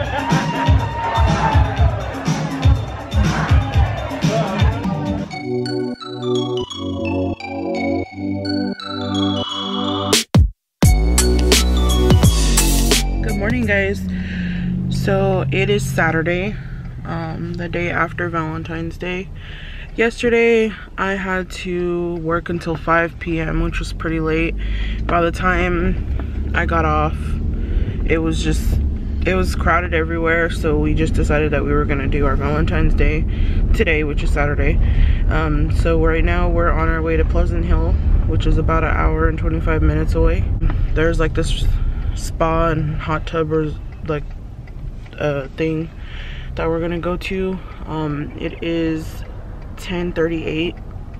Good morning, guys. So it is Saturday, the day after Valentine's Day. Yesterday I had to work until 5 p.m. which was pretty late. By the time I got off, it was crowded everywhere, so we just decided that we were gonna do our Valentine's Day today, which is Saturday. So right now we're on our way to Pleasant Hill, which is about an hour and 25 minutes away. There's like this spa and hot tub or like thing that we're gonna go to. It is 10:38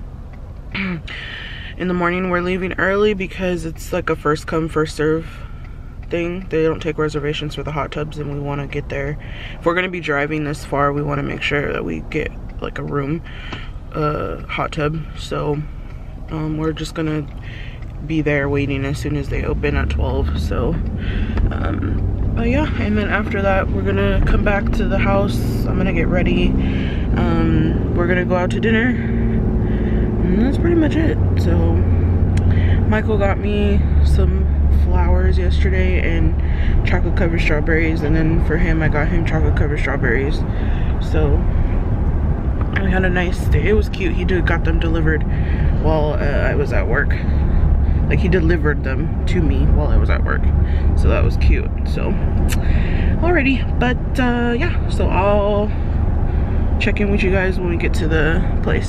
in the morning. We're leaving early because it's like a first come first serve thing. They don't take reservations for the hot tubs, and we want to get there. If we're gonna be driving this far, we want to make sure that we get like a room hot tub. So we're just gonna be there waiting as soon as they open at 12. So but yeah, and then after that we're gonna come back to the house. I'm gonna get ready. We're gonna go out to dinner, and that's pretty much it. So Michael got me some flowers yesterday and chocolate covered strawberries, and then for him I got him chocolate covered strawberries. So we had a nice day. It was cute. He got them delivered while I was at work. Like, he delivered them to me while I was at work, so that was cute. So alrighty, but yeah, so I'll check in with you guys when we get to the place.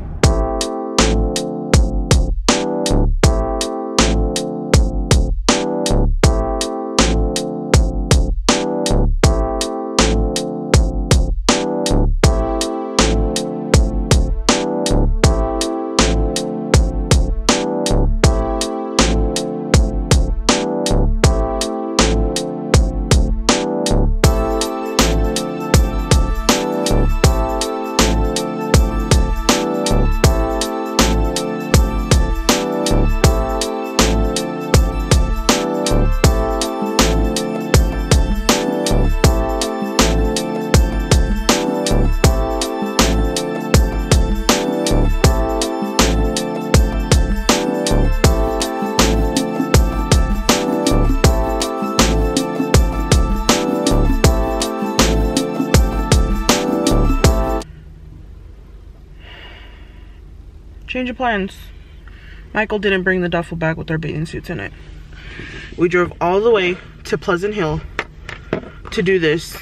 Change of plans. Michael didn't bring the duffel bag with our bathing suits in it. We drove all the way to Pleasant Hill to do this.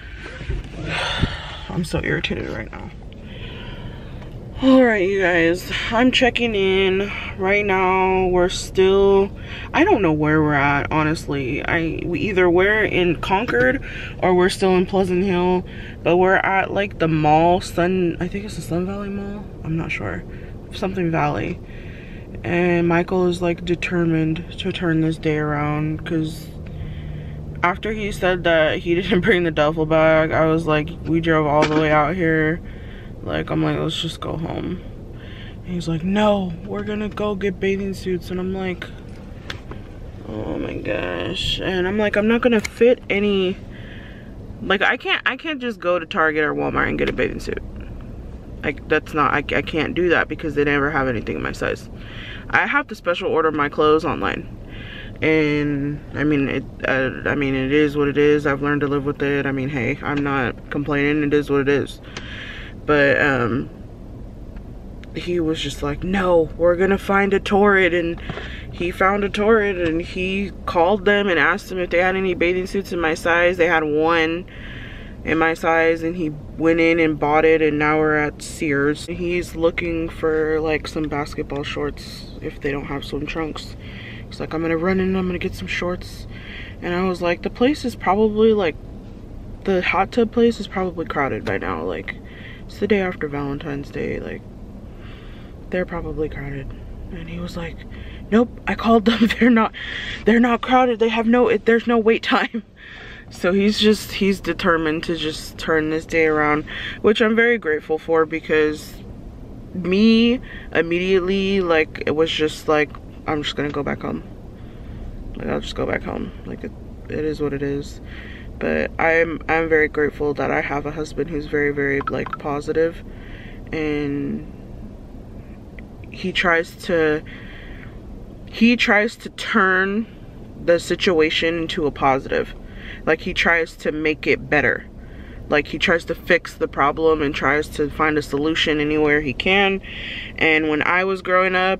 I'm so irritated right now. Alright, you guys, I'm checking in right now. We're still, I don't know where we're at, honestly. We're in Concord or we're still in Pleasant Hill, but we're at like the mall, I think it's the Sun Valley Mall, I'm not sure, something Valley. And Michael is like determined to turn this day around, because after he said that he didn't bring the duffel bag, I was like, we drove all the way out here, like, I'm like, let's just go home. And he's like, no, we're gonna go get bathing suits. And I'm like, oh my gosh. And I'm like, I'm not gonna fit any, like, I can't just go to Target or Walmart and get a bathing suit. Like, that's not, I can't do that because they never have anything in my size. I have to special order my clothes online, and I mean it is what it is. I've learned to live with it. I mean, hey, I'm not complaining, it is what it is. But he was just like, no, we're gonna find a Torrid. And he found a Torrid, and he called them and asked them if they had any bathing suits in my size. They had one in my size, and he went in and bought it, and now we're at Sears. He's looking for like some basketball shorts if they don't have swim trunks. He's like, I'm gonna run in, I'm gonna get some shorts. And I was like, the place is probably like, the hot tub place is probably crowded by now. Like, it's the day after Valentine's Day, like, they're probably crowded. And he was like, nope, I called them, they're not crowded, they have there's no wait time. So he's determined to just turn this day around, which I'm very grateful for, because me immediately, like, it was just like, I'm just gonna go back home. Like, I'll just go back home. Like, it is what it is. But I'm very grateful that I have a husband who's very, very like positive, and he tries to turn the situation into a positive. Like, he tries to make it better. Like, he tries to fix the problem and tries to find a solution anywhere he can. And when I was growing up,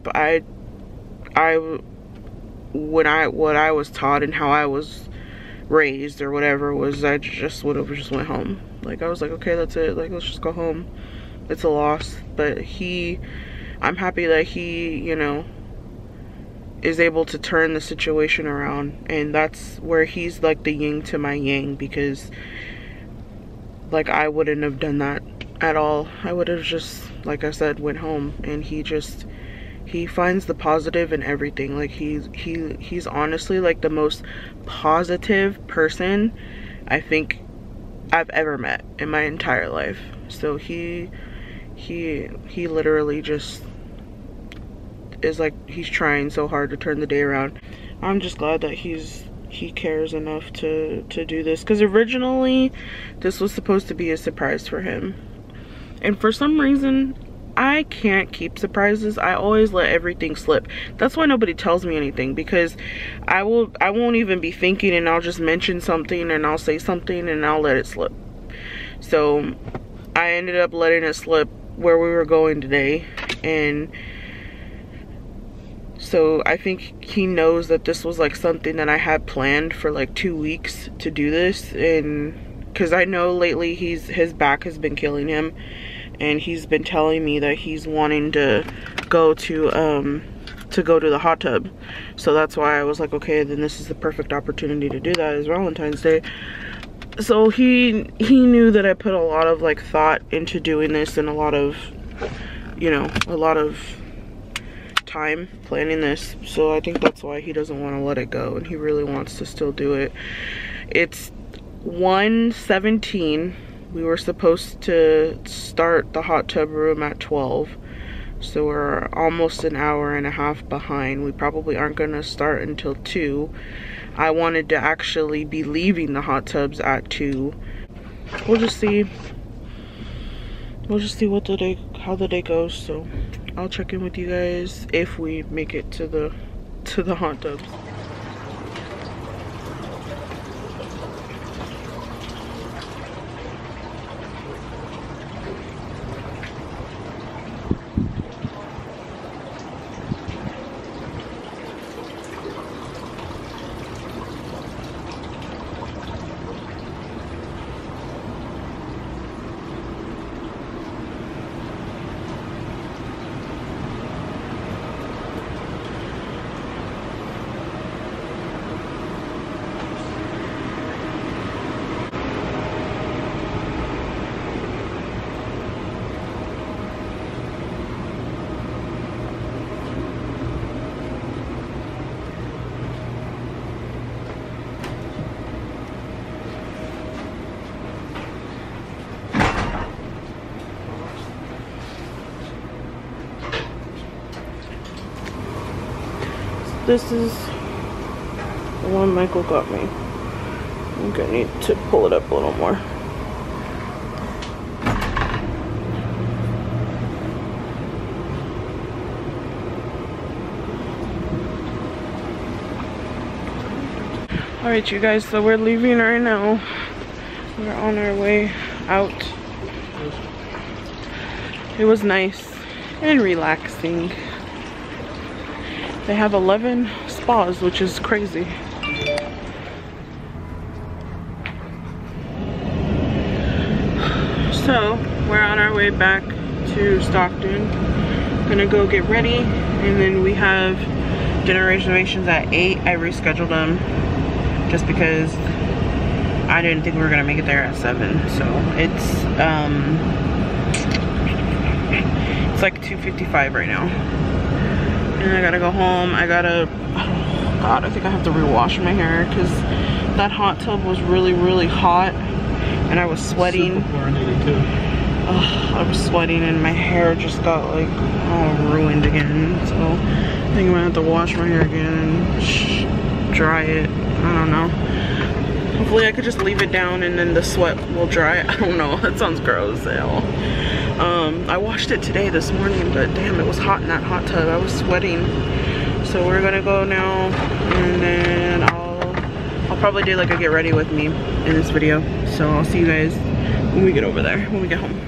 what I was taught and how I was raised or whatever was, I just would have just went home. Like, I was like, okay, that's it, like, let's just go home. It's a loss. But I'm happy that he, you know, is able to turn the situation around. And that's where he's like the yin to my yang, because like, I wouldn't have done that at all. I would have just, like I said, went home. And he finds the positive in everything. Like, he's honestly like the most positive person I think I've ever met in my entire life. So he literally just is like, he's trying so hard to turn the day around. I'm just glad that he cares enough to do this, because originally this was supposed to be a surprise for him, and for some reason I can't keep surprises. I always let everything slip. That's why nobody tells me anything, because I won't even be thinking, and I'll just mention something and I'll say something and I'll let it slip. So I ended up letting it slip where we were going today, and so I think he knows that this was like something that I had planned for like 2 weeks to do this. And because I know lately his back has been killing him, and he's been telling me that he's wanting to go to the hot tub. So that's why I was like, okay, then this is the perfect opportunity to do that, is Valentine's Day. So he knew that I put a lot of like thought into doing this, and a lot of, you know, a lot of time planning this. So I think that's why he doesn't want to let it go, and he really wants to still do it. It's 1:17. We were supposed to start the hot tub room at 12, so we're almost an hour and a half behind. We probably aren't going to start until 2. I wanted to actually be leaving the hot tubs at 2. We'll just see how the day goes. So I'll check in with you guys if we make it to the hot tubs. This is the one Michael got me. I'm gonna need to pull it up a little more. Alright, you guys, so we're leaving right now. We're on our way out. It was nice and relaxing. They have 11 spas, which is crazy. So we're on our way back to Stockton. Gonna go get ready, and then we have dinner reservations at 8. I rescheduled them just because I didn't think we were gonna make it there at 7. So it's like 2:55 right now. And I gotta go home. I think I have to rewash my hair, because that hot tub was really, really hot, and I was sweating. I was sweating, and my hair just got like all ruined again. So I think I'm gonna have to wash my hair again and dry it. I don't know. Hopefully I could just leave it down and then the sweat will dry. I don't know, that sounds gross. Hell. I washed it today this morning, but damn, it was hot in that hot tub. I was sweating. So we're gonna go now, and then I'll probably do like a get ready with me in this video. So I'll see you guys when we get over there, when we get home.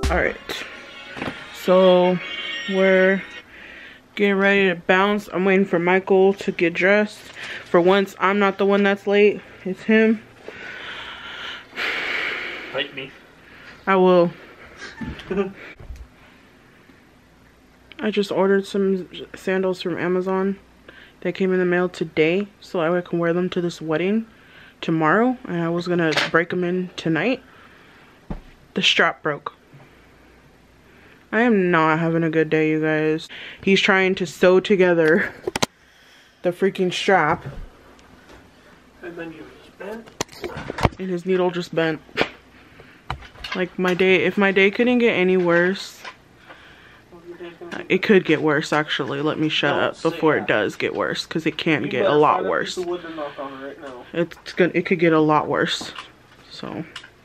All right, so we're getting ready to bounce. I'm waiting for Michael to get dressed. For once, I'm not the one that's late. It's him. Fight me. I will. I just ordered some sandals from Amazon. They came in the mail today, so I can wear them to this wedding tomorrow. And I was gonna break them in tonight. The strap broke. I am not having a good day, you guys. He's trying to sew together the freaking strap. And then you just bent. And his needle just bent. Like my day, if my day couldn't get any worse, it could get worse actually. Let me shut up before it does get worse, because it can get a lot worse. It could get a lot worse. So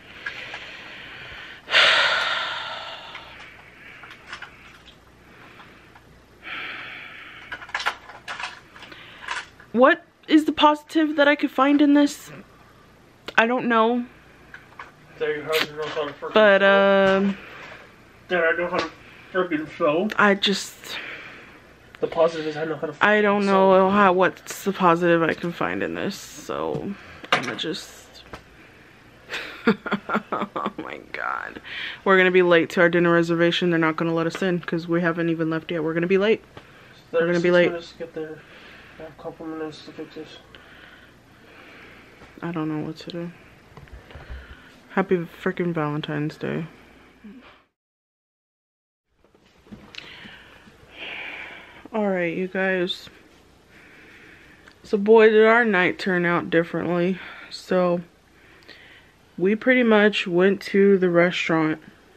what is the positive that I could find in this? I don't know. But that I know how to freaking sew. I just, the positive is I know how to. I don't know what's the positive I can find in this, so I'm gonna just. Oh my god, we're gonna be late to our dinner reservation. They're not gonna let us in because we haven't even left yet. We're gonna be late. We're gonna be late. To get there. I have a couple minutes to fix this. I don't know what to do. Happy freaking Valentine's Day. Alright, you guys. So boy, did our night turn out differently. So we pretty much went to the restaurant.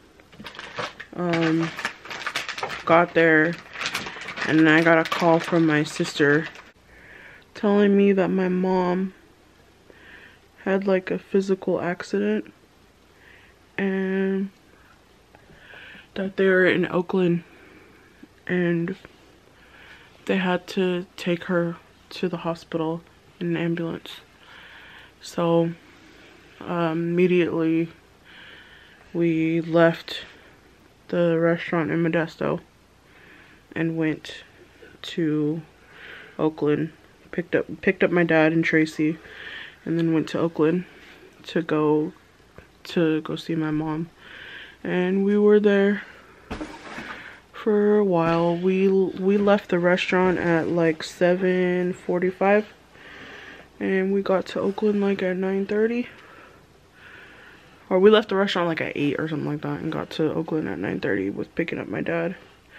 Got there and I got a call from my sister telling me that my mom had like a physical accident and that they were in Oakland and they had to take her to the hospital in an ambulance. So immediately we left the restaurant in Modesto and went to Oakland, picked up my dad and Tracy, and then went to Oakland to go see my mom. And we were there for a while. We left the restaurant at like 7:45 and we got to Oakland like at 9:30. Or we left the restaurant like at 8 or something like that and got to Oakland at 9:30 with picking up my dad.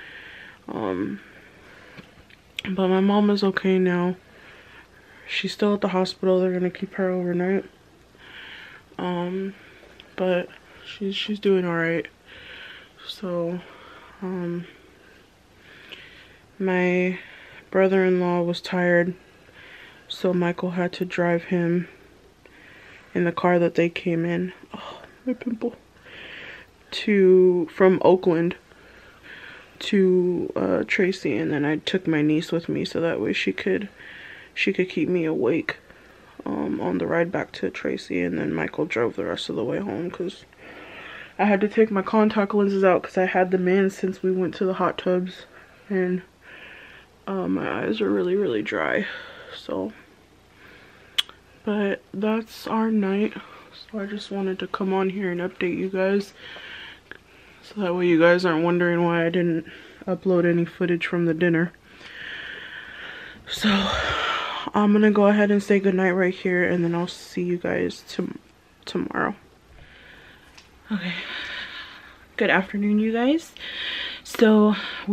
But my mom is okay now. She's still at the hospital. They're gonna keep her overnight. But she's doing alright. So, my brother-in-law was tired, so Michael had to drive him in the car that they came in. Oh, my pimple. From Oakland to Tracy, and then I took my niece with me so that way she could keep me awake on the ride back to Tracy, and then Michael drove the rest of the way home because I had to take my contact lenses out because I had them in since we went to the hot tubs, and my eyes are really dry. So, but that's our night. So I just wanted to come on here and update you guys, so that way you guys aren't wondering why I didn't upload any footage from the dinner. So I'm gonna go ahead and say goodnight right here, and then I'll see you guys tomorrow. Okay, good afternoon, you guys. So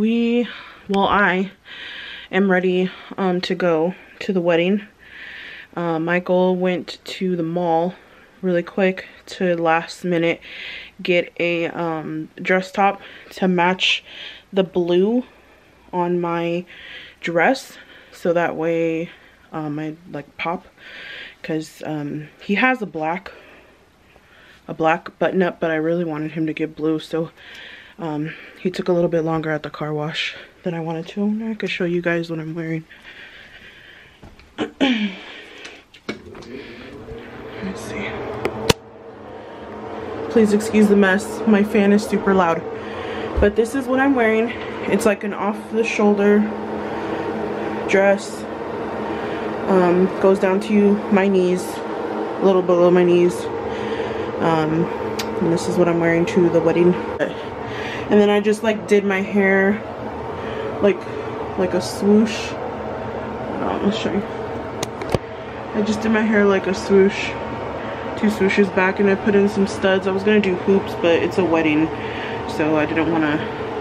I am ready to go to the wedding. Michael went to the mall really quick to last minute get a dress top to match the blue on my dress, so that way I like pop, because he has a black button up, but I really wanted him to get blue, so he took a little bit longer at the car wash than I wanted to. And I could show you guys what I'm wearing. Let's see. Please excuse the mess. My fan is super loud. But this is what I'm wearing. It's like an off-the-shoulder dress. Goes down to my knees, a little below my knees. And this is what I'm wearing to the wedding. And then I just like did my hair like a swoosh. I'll show you. I just did my hair like a swoosh, 2 swooshes back, and I put in some studs. I was gonna do hoops, but it's a wedding, so I didn't want to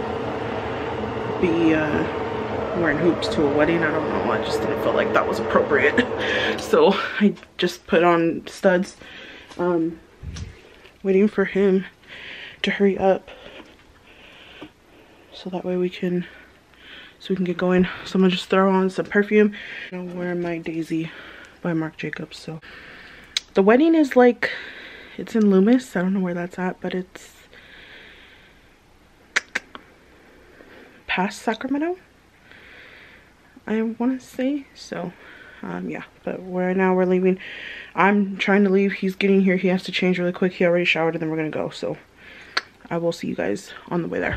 be wearing hoops to a wedding. I don't know, I just didn't feel like that was appropriate. So I just put on studs, waiting for him to hurry up so that way we can get going. So I'm gonna just throw on some perfume. I'm gonna wear my Daisy by Marc Jacobs. So the wedding is like, it's in Loomis. I don't know where that's at, but it's past Sacramento, I want to say. So yeah, but right now we're leaving. I'm trying to leave. He's getting here. He has to change really quick. He already showered and then we're gonna go. So I will see you guys on the way there.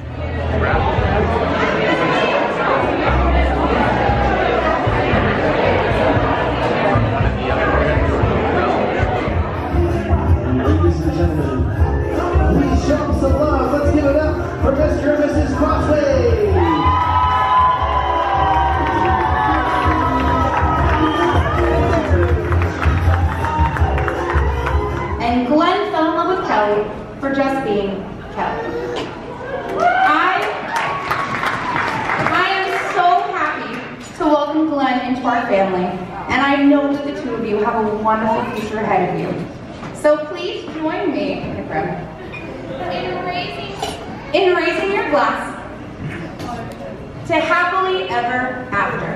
Ladies and gentlemen, please show them some love. Let's give it up for Mr. and Mrs. Crossway. And Glenn fell in love with Kelly for just being Kelly. I am so happy to welcome Glenn into our family, and I know that the two of you have a wonderful future ahead of you. So please join me, my friend, in raising your glass to happily ever after.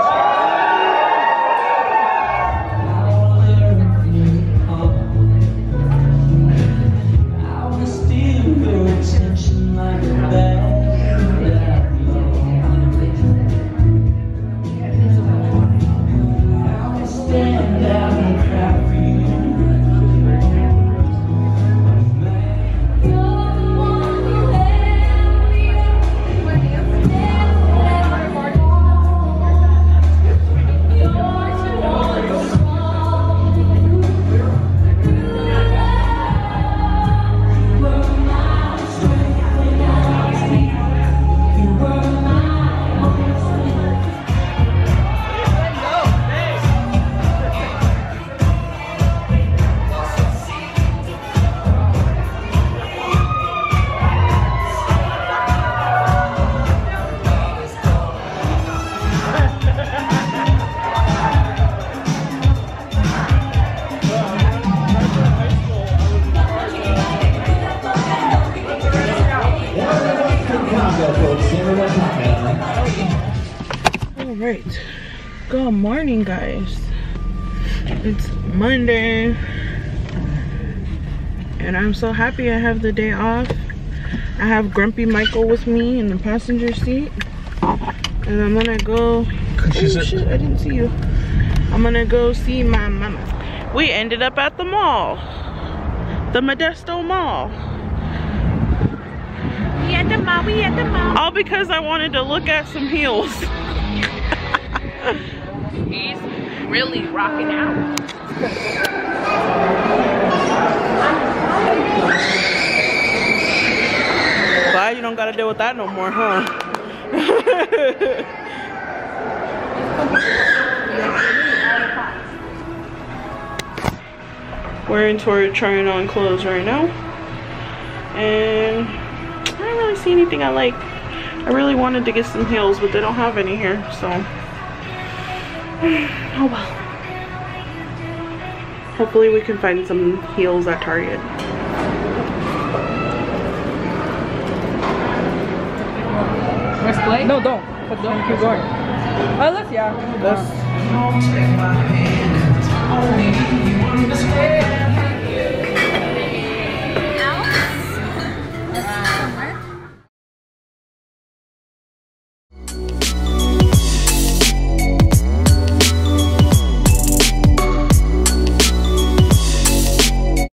Alright, good morning guys. It's Monday and I'm so happy I have the day off. I have Grumpy Michael with me in the passenger seat, and I'm gonna go, oh shit, I didn't see you. I'm gonna go see my mama. We ended up at the mall, the Modesto Mall. We at the mall. All because I wanted to look at some heels. He's really rocking out. Glad you don't gotta deal with that no more, huh? We're in Torrid trying on clothes right now, and I don't really see anything I like. I really wanted to get some heels, but they don't have any here, so oh well. Hopefully we can find some heels at Target. No, don't. But don't keep going. Oh, let's, yeah. That's